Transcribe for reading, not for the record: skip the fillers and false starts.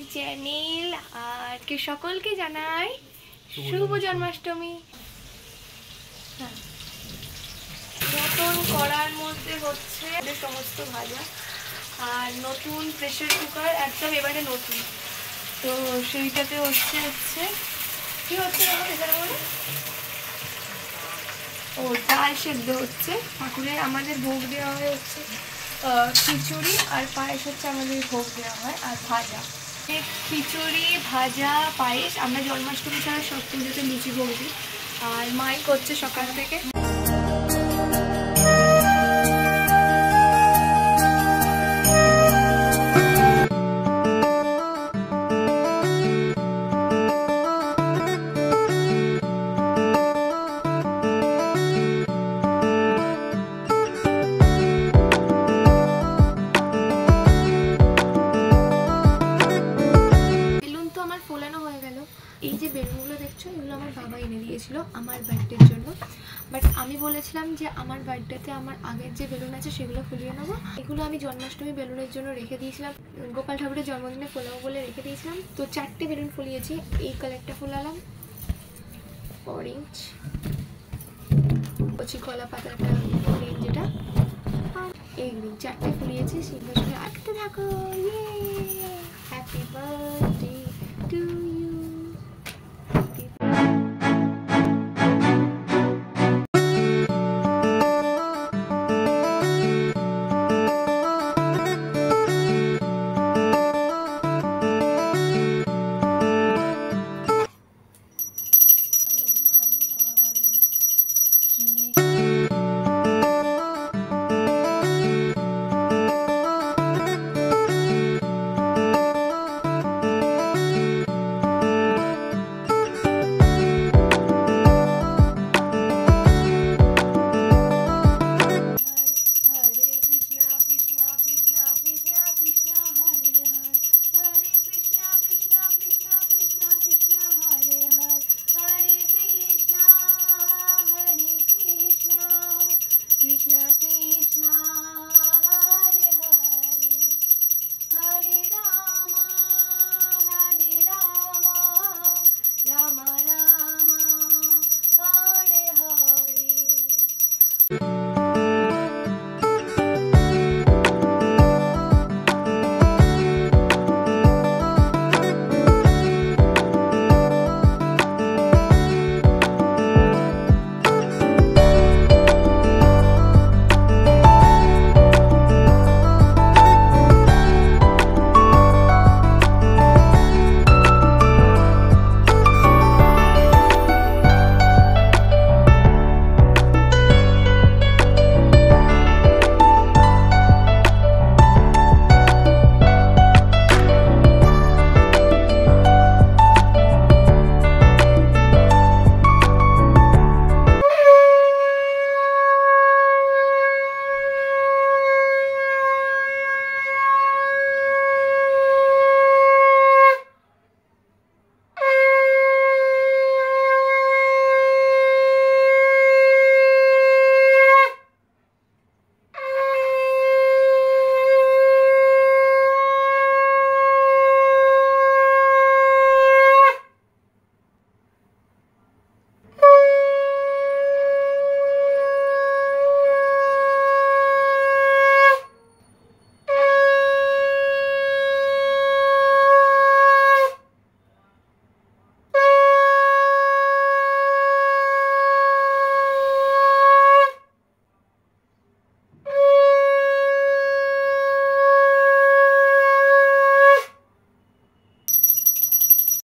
Channel আর কে সকলকে জানাই শুভ জন্মাষ্টমী। নতুন কড়ার মধ্যে হচ্ছে সমস্ত ভাজা আর নতুন প্রেসার কুকার একদম এবারে নতুন, তো সেইটাতে হচ্ছে কি হচ্ছে ও ডাল সেদ্ধ হচ্ছে। ঠাকুরের আমাদের ভোগ দেওয়া হয় হচ্ছে খিচুড়ি আর পায়েস হচ্ছে আমাদের ভোগ দেওয়া হয়, আর ভাজা খিচুড়ি ভাজা পায়েস। আমরা জন্মাষ্টমী ছাড়া সব পুজোতে লুচি ভোগ দিই, আর মাই করছে সকাল থেকে। এই যে বেলুনগুলো দেখছো, এগুলো আমার বাবা এনে দিয়েছিল আমার বার্থডের জন্য, বাট আমি বলেছিলাম যে আমার বার্থডেতে আমার আগের যে বেলুন আছে সেগুলো ফুলিয়ে নেবো। এগুলো আমি জন্মাষ্টমী বেলুনের জন্য রেখে দিয়েছিলাম, গোপাল ঠাকুরের জন্মদিনে ফোলাবো বলে রেখে দিয়েছিলাম। তো 4টে বেলুন ফুলিয়েছি। এই কালারটা ফুলালাম অরেঞ্জ, কচি কলা পাতার একটা গ্রিন, যেটা এই গ্রিন, 4টে ফুলিয়েছি। সিংহাসনে আটতে থাকো, হ্যাপি বার্থডে।